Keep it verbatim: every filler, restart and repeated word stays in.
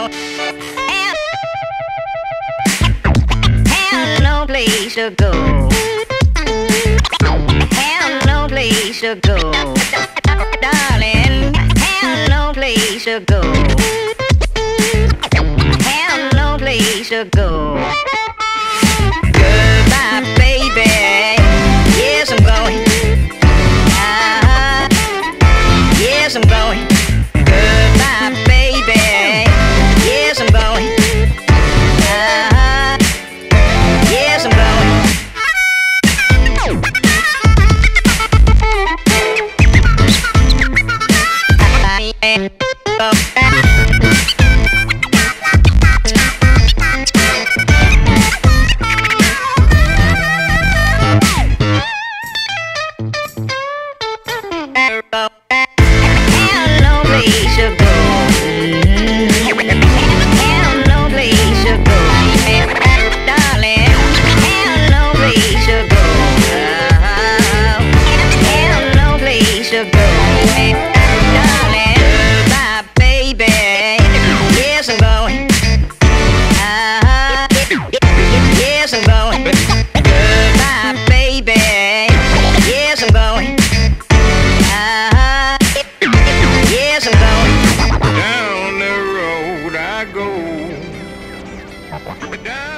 go. Have, have no place to go. Have no place to go. Darling, have no place to go. Have no place to go. Goodbye, baby. Yes, I'm going. Uh-huh. Yes, I'm going. Goodbye, baby. Yes, I'm going. Uh-huh. Yes, I'm going. I am no place to go. Have no place to go. Darling, have no place to go. Have no place to go. Darling, goodbye, baby. Yes, I'm going. Yes, I'm going. Goodbye, baby. Yes, I'm going. Yes, I'm going. Down the road I go. Down